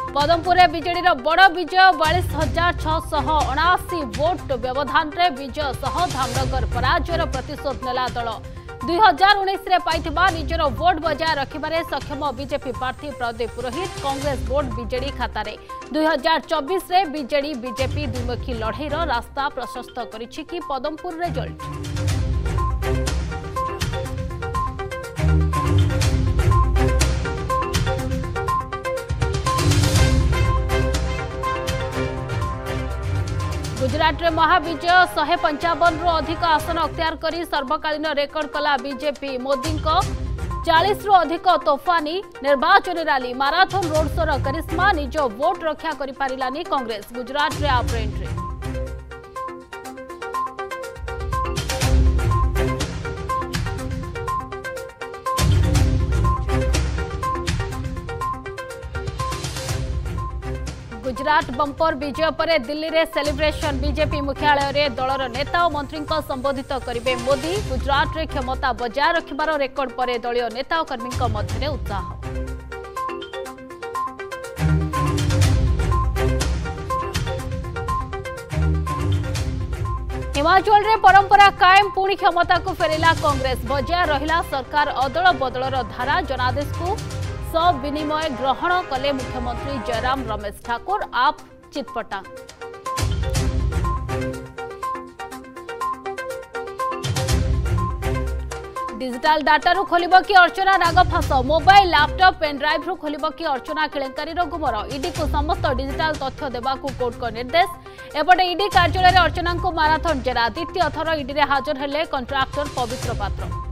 Padampur BJD बड़ विजय 42,679 vote व्यवधान रे विजय सह धामनगर पराजयर प्रतिशोध नेला दल 2019 रे पाइथिबा निजर वोट बजाय रखिबारे सक्षम बीजेपी प्रार्थी प्रदीप पुरोहित कांग्रेस वोट बीजेडी खातारे 2024 रे बीजेडी बीजेपी द्विमुखी लड़ाईर रास्ता प्रशस्त करिछि कि पदमपुर रिजल्ट। गुजरात रे महाविजय 155 रु अधिक आसन अख्तियार करी सर्वकालीन रेकर्ड कला बीजेपी मोदी 40 रु अधिक तोफानी निर्वाचन रैली माराथन रोड शोर करिश्मा निज वोट रक्षा करि पारिलानी कांग्रेस गुजरात रे आप एंट्री। गुजरात बंपर विजय पर दिल्ली रे सेलिब्रेशन बीजेपी मुख्यालय रे दलर नेता और मंत्री संबोधित करिवे मोदी गुजरात रे क्षमता बजाय रखिबार रेकर्ड पर दलीय नेता और कर्मी मध्य उत्साह। हिमाचल रे परंपरा कायम पुणी क्षमता को फेरिला कांग्रेस बजाय रहिला सरकार अदल बदलर धारा जनादेश को सब विनिमय ग्रहण कले मुख्यमंत्री जयराम रमेश ठाकुर आप चितपटा। डिजिटल डाटा रु खोलिब कि अर्चना नागफास मोबाइल लैपटॉप पेनड्राइव रु खोलिब कि अर्चना केलेंकारी गुमर ईडी को समस्त डिजिटल तथ्य देवाकू कोर्ट को निर्देश। एपटे ईडी कार्यालय अर्चना को माराथन जेरा द्वितीय थर ईडी रे हाजर हेले कंट्राक्टर पवित्र पात्र।